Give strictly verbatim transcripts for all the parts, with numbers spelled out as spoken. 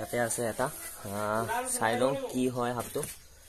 ইয়াতে আছে এটা চাই লওঁ কি হয় হাবটো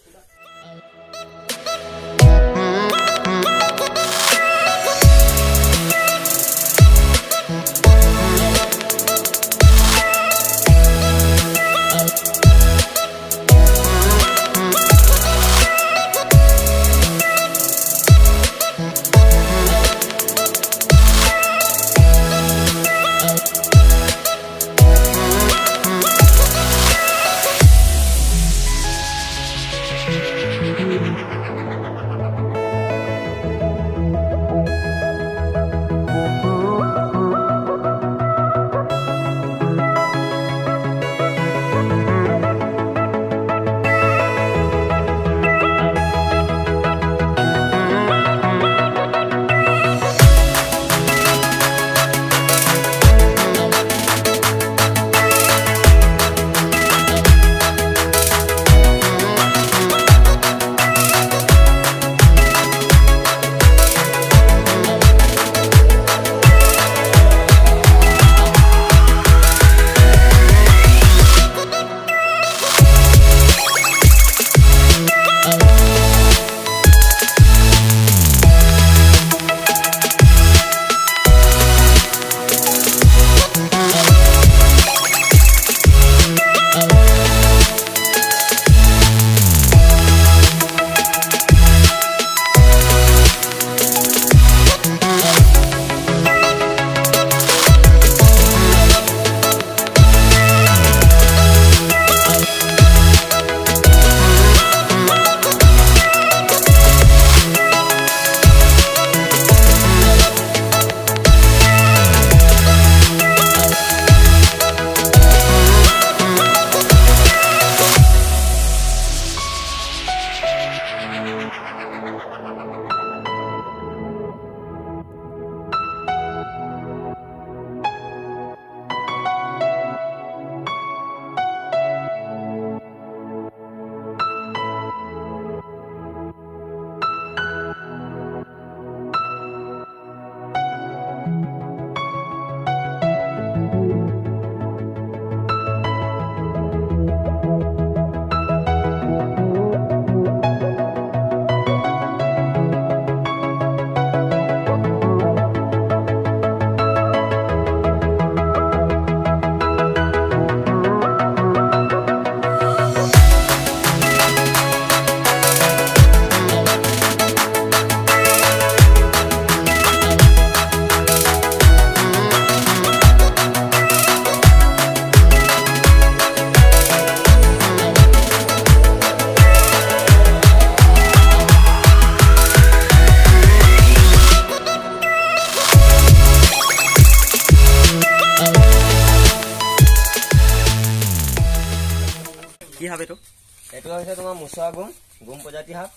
কি হাব এটো এটো হৈছে তোমাৰ মুছৱা গুম গুম প্ৰজাতি হাব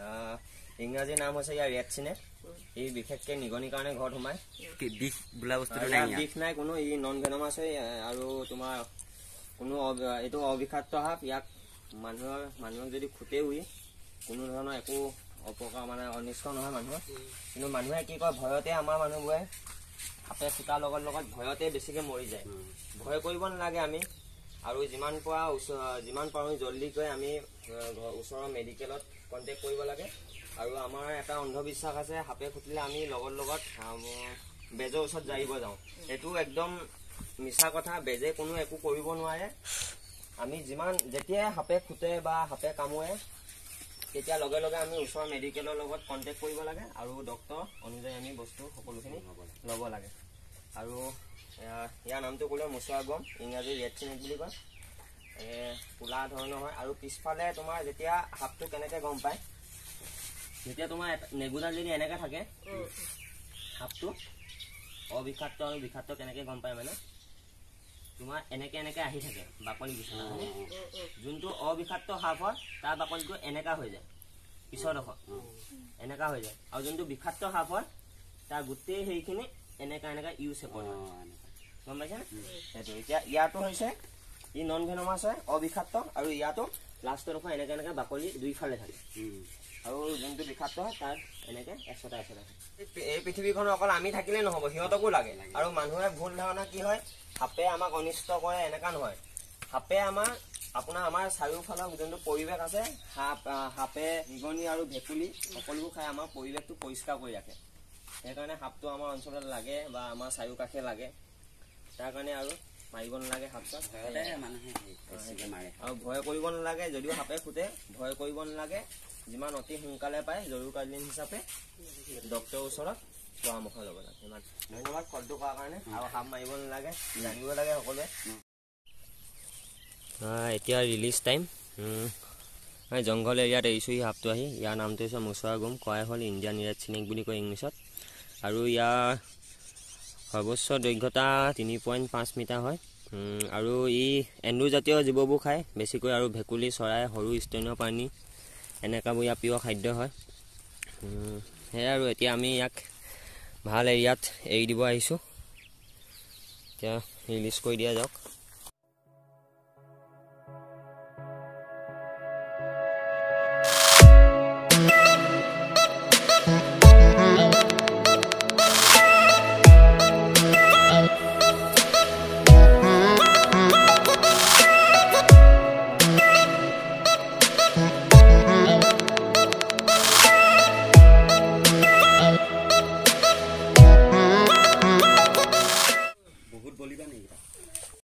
ইংৰাজী নাম হৈছে ইয়াৰ ৰেড সিনেট এই বিশেষকৈ নিগনিৰ কাৰণে ঘৰত সোমায় কি বিষ বোলা বস্তুটো নাই বিষ নাই কোনো ই নন ভেনমাছ হয় আৰু তোমাৰ কোনো এটো অবিষাক্ত হাব ইয়াক মানুহৰ মানুহক যদি খুটে উই কোনো ধৰণৰ একো অপকাৰ মানে অনিষ্ট নহয় মানুহৰ কিন্তু মানুহে কি কয় ভয়তে আমাৰ মানুহবোৰে হাতে ফুটাৰ লগত লগত ভয়তে বেছিকৈ মৰি যায় ভয় কৰিব নালাগে আমি আৰু যিমান পোৱা যিমান পাৰোঁ জলদি কৈ আমি ওচৰৰ মেডিকেলত কণ্টেক্ট কৰিব লাগে আৰু আমাৰ এটা অন্ধবিশ্বাস আছে হাপে খুটিলে আমি লগত লগত বেজৰ ওচৰত যাইব যাওঁ এইটো একদম মিছা কথা বেজে কোনো একো কৰিব নোৱাৰে আমি যিমান যেতিয়া হাপে খুটে বা হাপে কামুৰে তেতিয়া লগে লগে আমি ওচৰৰ মেডিকেলৰ লগত কণ্টেক্ট কৰিব লাগে আৰু ডক্তৰ অনুযায়ী আমি বস্তু সকলোখিনি ল'ব লাগে আৰু ইয়াৰ নামটো ক'লে মুছৱা গুম ইংৰাজী ৰেড সিনেট বুলি কয় কোলা ধৰণৰ হয় আৰু পিছফালে তোমাৰ যেতিয়া হাবটো কেনেকৈ গম পায় যেতিয়া তোমাৰ নেগুদাল যদি এনেকৈ থাকে হাবটো অবিষাক্ত আৰু বিষাক্ত কেনেকৈ গম পায় মানে তোমাৰ এনেকৈ এনেকৈ আহি থাকে বাকলি বিচনা যোনটো অবিষাক্ত সাপ হয় তাৰ বাকলিটো এনেকুৱা হৈ যায় পিছৰ ডোখৰ এনেকুৱা হৈ যায় আৰু যোনটো বিষাক্ত সাপ হয় তাৰ গোটেই সেইখিনি এনেকুৱা এনেকুৱা ইউ শেপৰ হয় গম পাইছেনে সেইটো এতিয়া ইয়াতো হৈছে ই নন ভেনমাছ হয় অবিষাক্ত আৰু ইয়াতো লাষ্টৰ ডোখৰ এনেকৈ এনেকৈ বাকলি দুইফালে থাকে আৰু যোনটো বিষাক্ত হয় তাৰ এনেকৈ এশটা এশটা এই পৃথিৱীখনত অকল আমি থাকিলে নহ'ব সিহঁতকো লাগে আৰু মানুহে ভুল ধাৰণা কি হয় সাপে আমাক অনিষ্ট কৰে এনেকুৱা নহয় সাপে আমাৰ আপোনাৰ আমাৰ চাৰিওফালৰ যোনটো পৰিৱেশ আছে সাপ সাপে নিগনি আৰু ভেকুলী সকলোবোৰ খাই আমাৰ পৰিৱেশটো পৰিষ্কাৰ কৰি ৰাখে সেইকাৰণে সাপটো আমাৰ অঞ্চলত লাগে বা আমাৰ চাৰিওকাষে লাগে তাৰ কাৰণে আৰু মাৰিব নালাগে সাপ চাপ মানুহে মাৰে আৰু ভয় কৰিব নালাগে যদিও সাপে খুটে ভয় কৰিব নালাগে যিমান অতি সোনকালে পায় জৰুৰীকালীন হিচাপে ডক্তৰৰ ওচৰত পৰামৰ্শ ল'ব লাগে ইমান ধন্যবাদ কলটো কৰাৰ কাৰণে আৰু সাপ মাৰিব নালাগে জানিব লাগে সকলোৱে এতিয়া ৰিলিজ টাইম জংঘল এৰিয়াত এৰিছোঁ এই সাপটো আহি ইয়াৰ নামটো হৈছে মুচৰা গুম কয় হ'ল ইণ্ডিয়ান ৰেড স্নেক বুলি কয় ইংলিছত আৰু ইয়াৰ সৰ্বোচ্চ দৈৰ্ঘ্যতা তিনি পইণ্ট পাঁচ মিটাৰ হয় আৰু ই এন্দুৰজাতীয় জীৱবোৰ খায় বেছিকৈ আৰু ভেকুলী চৰাই সৰু স্তন্যপাণী এনেকুৱাবোৰ ইয়াৰ প্ৰিয় খাদ্য হয় সেয়াই আৰু এতিয়া আমি ইয়াক ভাল এৰিয়াত এৰি দিব আহিছোঁ এতিয়া ৰিলিজ কৰি দিয়া যাওক